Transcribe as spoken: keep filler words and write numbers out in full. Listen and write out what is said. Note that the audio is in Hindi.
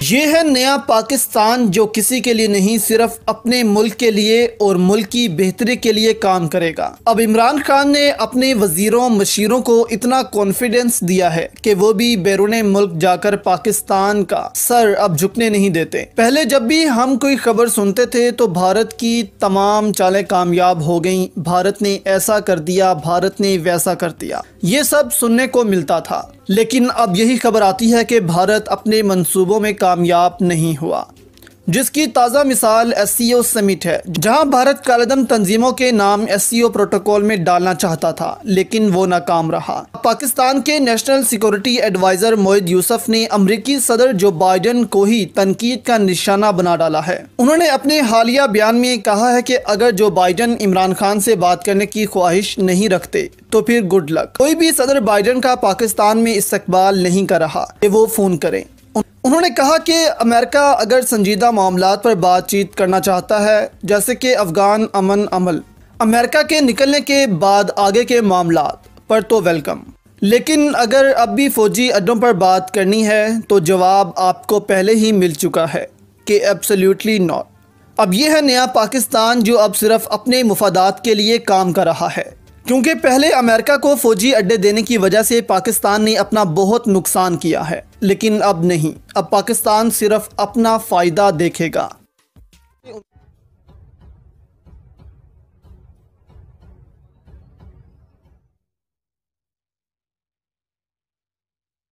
ये है नया पाकिस्तान जो किसी के लिए नहीं, सिर्फ अपने मुल्क के लिए और मुल्क की बेहतरी के लिए काम करेगा। अब इमरान खान ने अपने वजीरों मशीरों को इतना कॉन्फिडेंस दिया है कि वो भी बैरूने मुल्क जाकर पाकिस्तान का सर अब झुकने नहीं देते। पहले जब भी हम कोई खबर सुनते थे तो भारत की तमाम चालें कामयाब हो गईं, भारत ने ऐसा कर दिया, भारत ने वैसा कर दिया, ये सब सुनने को मिलता था। लेकिन अब यही खबर आती है कि भारत अपने मंसूबों में कामयाब नहीं हुआ, जिसकी ताज़ा मिसाल एस सी ओ समिट है, जहां भारत कालेदम तंजीमों के नाम एस सी ओ प्रोटोकॉल में डालना चाहता था, लेकिन वो नाकाम रहा। पाकिस्तान के national security adviser Moeed Yusuf ने अमरीकी सदर जो बाइडन को ही तनकीद का निशाना बना डाला है। उन्होंने अपने हालिया बयान में कहा है कि अगर जो बाइडन इमरान खान से बात करने की ख्वाहिश नहीं रखते तो फिर गुड लक। कोई भी सदर बाइडन का पाकिस्तान में इस्तकबाल नहीं कर रहा कि वो फ़ोन करें। उन्होंने कहा कि अमेरिका अगर संजीदा मामलात पर बातचीत करना चाहता है, जैसे कि अफ़गान अमन अमल, अमेरिका के निकलने के बाद आगे के मामलात पर, तो वेलकम। लेकिन अगर अब भी फ़ौजी अड्डों पर बात करनी है तो जवाब आपको पहले ही मिल चुका है कि एब्सोल्युटली नॉट। अब यह है नया पाकिस्तान जो अब सिर्फ अपने मुफादात के लिए काम कर रहा है, क्योंकि पहले अमेरिका को फ़ौजी अड्डे देने की वजह से पाकिस्तान ने अपना बहुत नुकसान किया है, लेकिन अब नहीं। अब पाकिस्तान सिर्फ अपना फ़ायदा देखेगा।